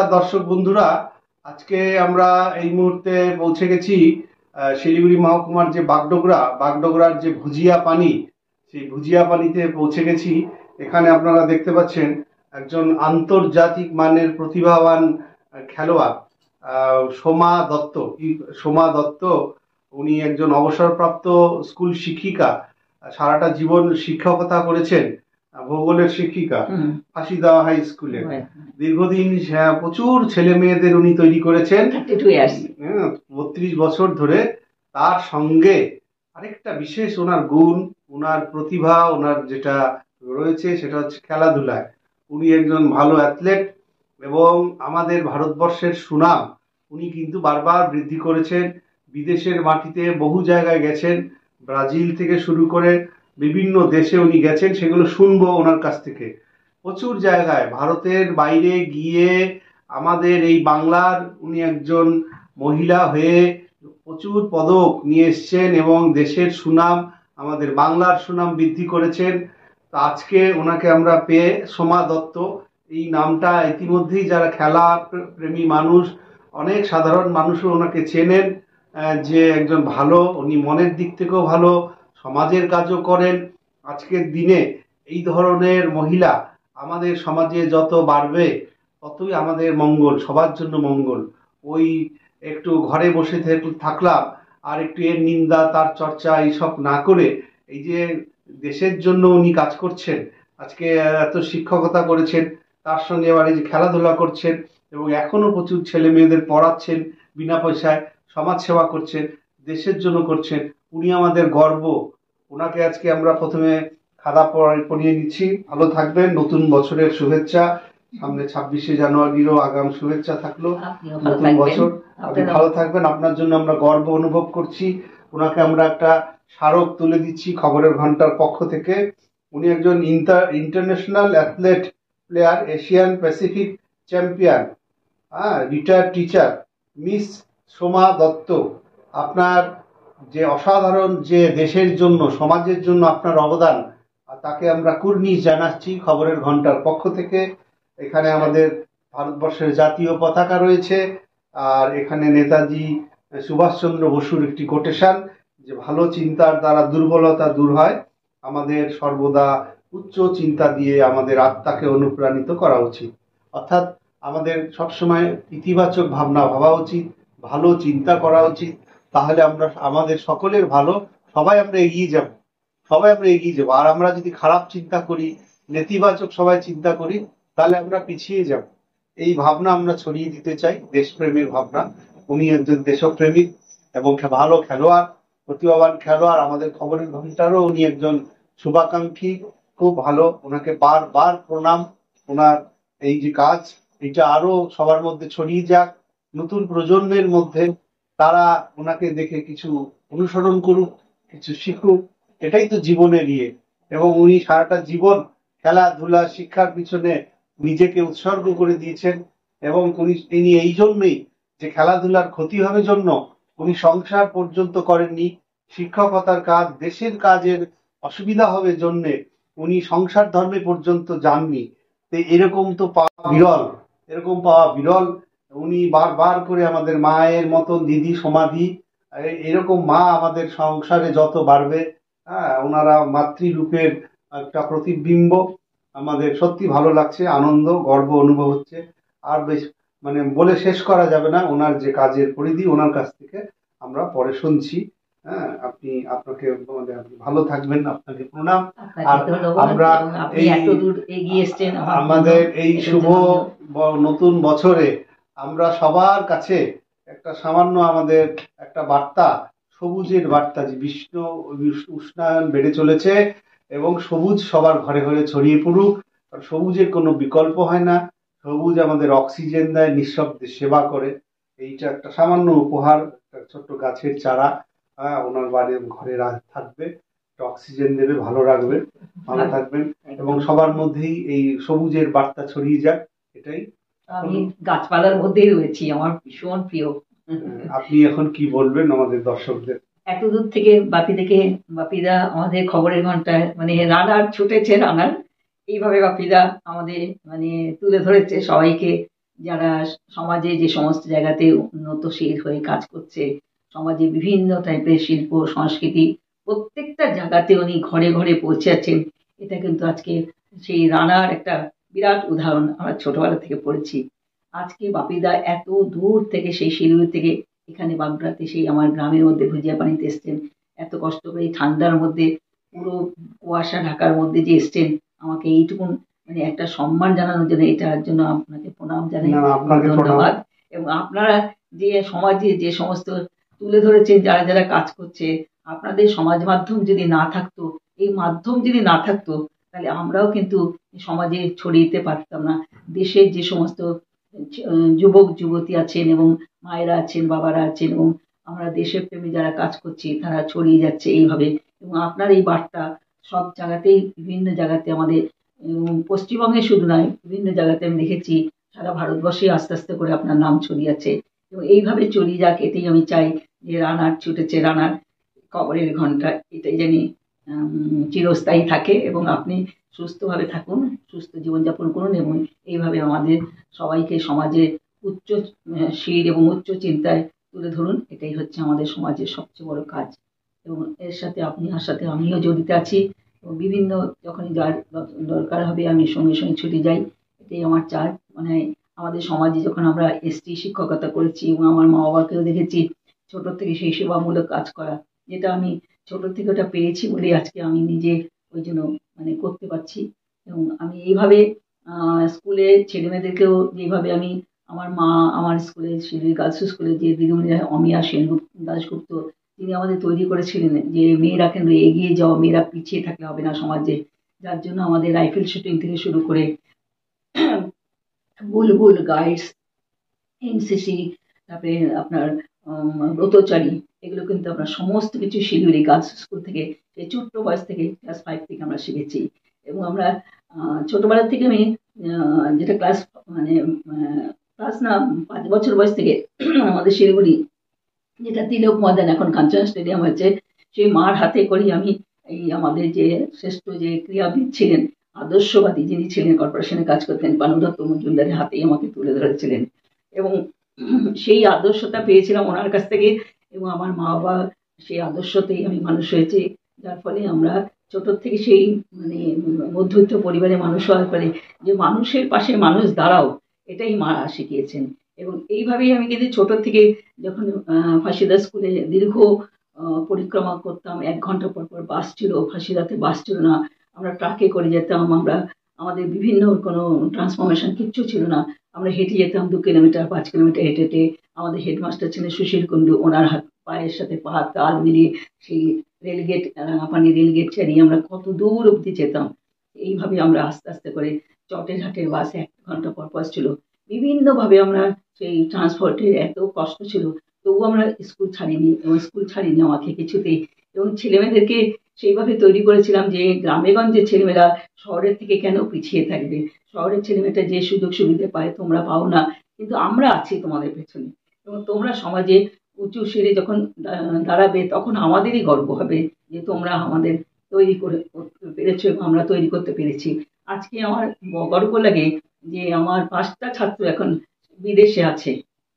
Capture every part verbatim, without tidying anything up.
দর্শক বন্ধুরা, আজকে আমরা এই মুহূর্তে পৌঁছে গেছি শিলিগুড়ি মহকুমার যে বাগডোগরা বাগডোগরার যে ভুজিয়া পানি, সেই ভুজিয়া পানিতে পৌঁছে গেছি। এখানে আপনারা দেখতে পাচ্ছেন একজন আন্তর্জাতিক মানের প্রতিভাবান খেলোয়াড় সোমা দত্ত। সোমা দত্ত উনি একজন অবসরপ্রাপ্ত স্কুল শিক্ষিকা, সারাটা জীবন শিক্ষকতা করেছেন, ভূগোলের শিক্ষিকা ফাঁসিদাওয়া হাই স্কুলে। দীর্ঘদিন প্রচুর ছেলে মেয়েদের উনি তৈরি করেছেন বত্রিশ বছর ধরে। তার সঙ্গে আরেকটা বিশেষ ওনার গুণ, ওনার প্রতিভা, ওনার যেটা রয়েছে সেটা হচ্ছে খেলাধুলায়। উনি একজন ভালো অ্যাথলেট এবং আমাদের ভারতবর্ষের সুনাম উনি কিন্তু বারবার বৃদ্ধি করেছেন। বিদেশের মাটিতে বহু জায়গায় গেছেন, ব্রাজিল থেকে শুরু করে বিভিন্ন দেশে উনি গেছেন, সেগুলো শুনবো ওনার কাছ থেকে। প্রচুর জায়গায় ভারতের বাইরে গিয়ে আমাদের এই বাংলার উনি একজন মহিলা হয়ে প্রচুর পদক নিয়ে এসছেন এবং দেশের সুনাম, আমাদের বাংলার সুনাম বৃদ্ধি করেছেন। তো আজকে ওনাকে আমরা পেয়ে, সোমা দত্ত এই নামটা ইতিমধ্যেই যারা খেলা প্রেমী মানুষ, অনেক সাধারণ মানুষও ওনাকে চেনেন যে একজন ভালো, উনি মনের দিক থেকেও ভালো, সমাজের কাজও করেন। আজকের দিনে এই ধরনের মহিলা আমাদের সমাজে যত বাড়বে ততই আমাদের মঙ্গল, সবার জন্য মঙ্গল। ওই একটু ঘরে বসে থাকলাম আর একটু এর নিন্দা তার চর্চা এইসব না করে, এই যে দেশের জন্য উনি কাজ করছেন, আজকে এত শিক্ষকতা করেছেন, তার সঙ্গে এবার এই যে খেলাধুলা করছেন এবং এখনো প্রচুর ছেলে মেয়েদের পড়াচ্ছেন বিনা পয়সায়, সমাজ সেবা করছেন, দেশের জন্য করছেন। উনি আমাদের গর্ব। ওনাকে আজকে আমরা প্রথমে খাদা পরিয়ে নিচ্ছি। ভালো থাকবেন, নতুন বছরের শুভেচ্ছা। সামনে ছাব্বিশে জানুয়ারিরও আগাম শুভেচ্ছা থাকলো। নতুন বছর, আপনি ভালো থাকবেন, আপনার জন্য আমরা গর্ব অনুভব করছি। ওনাকে আমরা একটা স্মারক তুলে দিচ্ছি খবরের ঘন্টার পক্ষ থেকে। উনি একজন inter international athlete player, Asian Pacific champion, হ্যাঁ, retired teacher miss Soma Dutta. আপনার যে অসাধারণ যে দেশের জন্য, সমাজের জন্য আপনার অবদান, তাকে আমরা কুর্নিশ জানাচ্ছি খবরের ঘন্টার পক্ষ থেকে। এখানে আমাদের ভারতবর্ষের জাতীয় পতাকা রয়েছে, আর এখানে নেতাজি সুভাষচন্দ্র বসুর একটি কোটেশন, যে ভালো চিন্তার দ্বারা দুর্বলতা দূর হয়। আমাদের সর্বদা উচ্চ চিন্তা দিয়ে আমাদের আত্মাকে অনুপ্রাণিত করা উচিত। অর্থাৎ আমাদের সবসময় ইতিবাচক ভাবনা ভাবা উচিত, ভালো চিন্তা করা উচিত। তাহলে আমরা, আমাদের সকলের ভালো, সবাই আমরা এগিয়ে যাব, সবাই আমরা এগিয়ে যাবো। আর আমরা যদি খারাপ চিন্তা করি, নেতিবাচক সবাই চিন্তা করি, তাহলে আমরা পিছিয়ে যাব। এই ভাবনা আমরা ছড়িয়ে দিতে চাই, দেশপ্রেমের ভাবনা। উনি একজন দেশপ্রেমিক এবং ভালো খেলোয়াড়, প্রতিভাবান খেলোয়াড়। আমাদের খবরের ঘন্টারও উনি একজন শুভাকাঙ্ক্ষী, খুব ভালো। ওনাকে বারবার প্রণাম। ওনার এই যে কাজ, এটা আরো সবার মধ্যে ছড়িয়ে যাক, নতুন প্রজন্মের মধ্যে তারা ওনাকে দেখে কিছু অনুসরণ করুক, কিছু শিখুক। এটাই তো জীবনের ইয়ে। এবং উনি সারাটা জীবন খেলাধুলা শিক্ষার পিছনে নিজেকে উৎসর্গ করে দিয়েছেন এবং উনি তিনি এই জন্যই যে খেলাধুলার ক্ষতি হবে জন্য উনি সংসার পর্যন্ত করেননি। শিক্ষকতার কাজ, দেশের কাজের অসুবিধা হবে জন্যে উনি সংসার ধর্মে পর্যন্ত যাননি। তো এরকম তো পাওয়া বিরল, এরকম পাওয়া বিরল। উনি বারবার করে আমাদের মায়ের মতো দিদি সমাধি, এরকম মা আমাদের সংসারে যত বাড়বে, হ্যাঁ, ওনারা মাতৃরূপের একটা প্রতিবিম্ব। আমাদের সত্যি ভালো লাগছে, আনন্দ, গর্ব অনুভব হচ্ছে। আর বেশ মানে বলে শেষ করা যাবে না ওনার যে কাজের পরিধি। ওনার কাছ থেকে আমরা পরে শুনছি। হ্যাঁ, আপনি আপনাকে আপনি ভালো থাকবেন, আপনাকে প্রণাম। আর আমরা এই আমাদের এই শুভ নতুন বছরে আমরা সবার কাছে একটা সামান্য আমাদের একটা বার্তা, সবুজের বার্তা, যে বিশ্ব উষ্ণায়ন বেড়ে চলেছে এবং সবুজ সবার ঘরে ঘরে ছড়িয়ে পড়ুক। সবুজের কোনো বিকল্প হয় না। সবুজ আমাদের অক্সিজেন দেয়, নিঃশব্দে সেবা করে। এইটা একটা সামান্য উপহার, একটা ছোট্ট গাছের চারা, হ্যাঁ, ওনার বাড়ি ঘরে থাকবে, অক্সিজেন দেবে, ভালো রাখবে। ভালো থাকবেন এবং সবার মধ্যেই এই সবুজের বার্তা ছড়িয়ে যাক, এটাই। আমি গাছপালার মধ্যেই রয়েছি, আমার ভীষণ প্রিয়। আপনি এখন কি বলবেন আমাদের দর্শকদের? এত দূর থেকে বাপি থেকে, বাপিদা আমাদের খবরের ঘন্টায় মানে রানার ছুটেছে, রানার এইভাবে বাপিদা আমাদের মানে তুলে ধরেছে, সবাইকে যারা সমাজে যে সমস্ত জায়গাতে উন্নতশীল হয়ে কাজ করছে, সমাজে বিভিন্ন টাইপের শিল্প সংস্কৃতি প্রত্যেকটা জায়গাতে উনি ঘরে ঘরে পৌঁছাচ্ছেন। এটা কিন্তু আজকে সেই রানার একটা বিরাট উদাহরণ আমরা ছোটবেলা থেকে পড়েছি। আজকে বাপিদা এত দূর থেকে সেই শিলিগুড়ি থেকে এখানে বাগড়াতে সেই আমার গ্রামের মধ্যে ভুজিয়া পানিতে এসছেন, এত কষ্ট করে এই ঠান্ডার মধ্যে পুরো কুয়াশা ঢাকার মধ্যে যে এসছেন, আমাকে এইটুকুন মানে একটা সম্মান জানানোর জন্য, এটার জন্য আপনাকে প্রণাম জানাই, না, আপনাকে প্রণাম। ধন্যবাদ। এবং আপনারা যে সমাজে যে সমস্ত তুলে ধরেছেন যারা যারা কাজ করছে, আপনাদের সমাজ মাধ্যম যদি না থাকতো, এই মাধ্যম যদি না থাকতো, তাহলে আমরাও কিন্তু সমাজে ছড়িয়ে দিতে পারতাম না। দেশের যে সমস্ত আহ, যুবক যুবতী আছেন এবং মায়েরা আছেন, বাবারা আছেন, এবং আমরা দেশের প্রেমী যারা কাজ করছি তারা ছড়িয়ে যাচ্ছে এইভাবে। এবং আপনার এই বার্তা সব জায়গাতেই, বিভিন্ন জায়গাতে আমাদের উম, পশ্চিমবঙ্গে শুধু নয়, বিভিন্ন জায়গাতে আমি দেখেছি সারা ভারতবর্ষে আস্তে আস্তে করে আপনার নাম ছড়িয়েছে। এবং এইভাবে ছড়িয়ে যাক, এটাই আমি চাই, যে রানার ছুটেছে রানার খবরের ঘন্টা, এটাই জানি উম, চিরস্থায়ী থাকে। এবং আপনি সুস্থভাবে থাকুন, সুস্থ জীবনযাপন করুন, এবং এইভাবে আমাদের সবাইকে সমাজে উচ্চ আহ, শির এবং উচ্চ চিন্তায় তুলে ধরুন। এটাই হচ্ছে আমাদের সমাজের সবচেয়ে বড় কাজ। এবং এর সাথে আপনার সাথে আমিও জড়িত আছি, এবং বিভিন্ন যখনই যার দরকার হবে আমি সঙ্গে সঙ্গে ছুটে যাই। এটাই আমার চাই। মানে আমাদের সমাজে যখন আমরা এসটি শিক্ষকতা করেছি, এবং আমার মা বাবাকেও দেখেছি ছোট থেকে সেই সেবামূলক কাজ করা, যেটা আমি ছোট থেকে ওটা পেয়েছি বলে আজকে আমি নিজে ওই জন্য মানে করতে পারছি। এবং আমি এইভাবে আহ, স্কুলে ছেলেমেয়েদেরকেও যেভাবে আমি, আমার মা আমার স্কুলে শিলিগুড়ি গার্লস স্কুলে যে দিদিমণি অমিয়া সেনগুপ্ত দাশগুপ্ত, তিনি আমাদের তৈরি করেছিলেন যে মেয়েরা কেন এগিয়ে যাও, মেয়েরা পিছিয়ে থাকলে হবে না সমাজে। যার জন্য আমাদের রাইফেল শুটিং থেকে শুরু করে বুলবুল গাইডস, এনসিসি, তারপরে আপনার উম, ব্রতচারী, এগুলো কিন্তু আমরা সমস্ত কিছু শিলিগুড়ি গার্লস স্কুল থেকে সেই ছোট্ট বয়স থেকে ক্লাস ফাইভ থেকে আমরা শিখেছি। এবং আমরা আহ, ছোটবেলা থেকে আমি আহ, যেটা ক্লাস মানে ক্লাস না পাঁচ বছর বয়স থেকে আমাদের শিলিগুড়ি যেটা তিলক ময়দান, এখন কাঞ্চন স্টেডিয়াম হয়েছে, সেই মার হাতে করি আমি এই আমাদের যে শ্রেষ্ঠ যে ক্রীড়াবিদ ছিলেন, আদর্শবাদী যিনি ছিলেন, কর্পোরেশনে কাজ করতেন, পানুদত্ত মজুমদারের হাতেই আমাকে তুলে ধরেছিলেন। এবং সেই আদর্শতা পেয়েছিলাম ওনার কাছ থেকে। এবং আমার মা বাবা সেই আদর্শতেই আমি মানুষ হয়েছি, যার ফলে আমরা ছোট থেকে সেই মানে মধ্যবিত্ত পরিবারে মানুষ হওয়ার পরে যে মানুষের পাশে মানুষ দাঁড়াও, এটাই মা শিখিয়েছেন। এবং এইভাবেই আমি কিন্তু ছোট থেকে যখন আহ, ফাঁসিদা স্কুলে দীর্ঘ আহ, পরিক্রমা করতাম, এক ঘন্টা পর পর বাস ছিল, ফাঁসিদাতে বাস ছিল না, আমরা ট্রাকে করে যেতাম, আমরা আমাদের বিভিন্ন কোনো ট্রান্সফরমেশন কিচ্ছু ছিল না, আমরা হেঁটে যেতাম দু কিলোমিটার পাঁচ কিলোমিটার হেঁটে হেঁটে। আমাদের হেডমাস্টার ছিলেন সুশীল কুণ্ডু, ওনার হাত পায়ের সাথে পা তাল মিলিয়ে সেই রেলগেট, রাঙাপানি রেলগেট চালিয়ে আমরা কত দূর অব্দি যেতাম। এইভাবে আমরা আস্তে আস্তে করে চটের হাটের বাস এক ঘন্টা পর পর ছিল। বিভিন্নভাবে আমরা সেই ট্রান্সপোর্টের এত কষ্ট ছিল, তবুও আমরা স্কুল ছাড়িনি, এবং স্কুল ছাড়িনি আমাকে কিছুতেই। এবং ছেলেমেয়েদেরকে সেইভাবে তৈরি করেছিলাম যে গ্রামেগঞ্জের ছেলেমেয়েরা শহরের থেকে কেন পিছিয়ে থাকবে, শহরের ছেলেমেয়েটা যে সুযোগ সুবিধা পায় তোমরা পাও না, কিন্তু আমরা আছি তোমাদের পেছনে। এবং তোমরা সমাজে উঁচু শিরে যখন দা- দাঁড়াবে, তখন আমাদেরই গর্ব হবে যে তোমরা আমাদের তৈরি করে করতে পেরেছো এবং আমরা তৈরি করতে পেরেছি। আজকে আমার ব- গর্ব লাগে যে আমার পাঁচটা ছাত্র এখন বিদেশে আছে।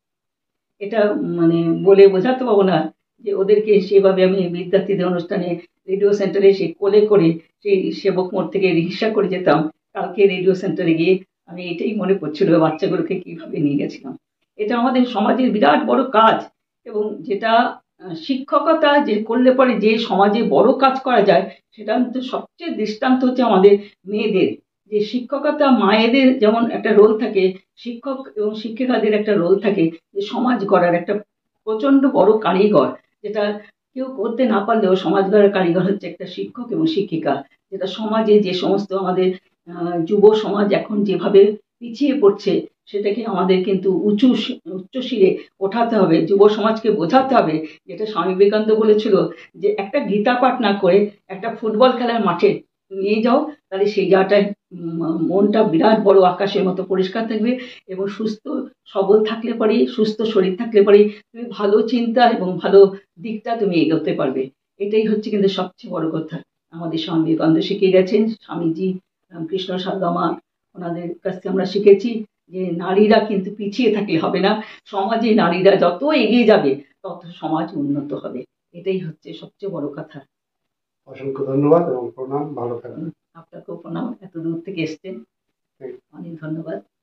এটা মানে বলে বোঝাতে পারবো না, যে ওদেরকে সেভাবে আমি বিদ্যার্থীদের অনুষ্ঠানে রেডিও সেন্টারে সে কোলে করে সেই সেবক মোড় থেকে রিক্সা করে যেতাম। কালকে রেডিও সেন্টারে গিয়ে আমি এটাই মনে পড়ছিল বাচ্চাগুলোকে কিভাবে নিয়ে গেছিলাম। এটা আমাদের সমাজের বিরাট বড় কাজ। এবং যেটা আহ, শিক্ষকতা যে করলে পরে যে সমাজে বড় কাজ করা যায়, সেটা কিন্তু সবচেয়ে দৃষ্টান্ত হচ্ছে আমাদের মেয়েদের। যে শিক্ষকতা মায়েদের যেমন একটা রোল থাকে, শিক্ষক এবং শিক্ষিকাদের একটা রোল থাকে, যে সমাজ গড়ার একটা প্রচন্ড বড় কারিগর, যেটা কেউ করতে না পারলেও সমাজ গড়ার কারিগর হচ্ছে একটা শিক্ষক এবং শিক্ষিকা। যেটা সমাজে যে সমস্ত আমাদের আহ, যুব সমাজ এখন যেভাবে পিছিয়ে পড়ছে, সেটাকে আমাদের কিন্তু উঁচু শি- উচ্চ শিরে ওঠাতে হবে, যুব সমাজকে বোঝাতে হবে। যেটা স্বামী বিবেকানন্দ বলেছিল, যে একটা গীতা পাঠ না করে একটা ফুটবল খেলার মাঠে নিয়ে যাও, তাহলে সেই জায়গাটায় উম, মনটা বিরাট বড় আকাশের মতো পরিষ্কার থাকবে। এবং সুস্থ সবল থাকলে পরে, সুস্থ শরীর থাকলে পরে তুমি ভালো চিন্তা এবং ভালো দিকটা তুমি এগোতে পারবে। এটাই হচ্ছে কিন্তু সবচেয়ে বড় কথা। আমাদের স্বামী বিবেকানন্দ শিখিয়ে গেছেন, স্বামীজি রামকৃষ্ণ সারদামা, ওনাদের কাছ থেকে আমরা শিখেছি যে নারীরা কিন্তু পিছিয়ে থাকলে হবে না, সমাজে নারীরা যত এগিয়ে যাবে তত সমাজ উন্নত হবে, এটাই হচ্ছে সবচেয়ে বড় কথা। অসংখ্য ধন্যবাদ এবং প্রণাম, ভালো থাকবেন। আপনাকেও প্রণাম, এত দূর থেকে এসছেন, অনেক ধন্যবাদ।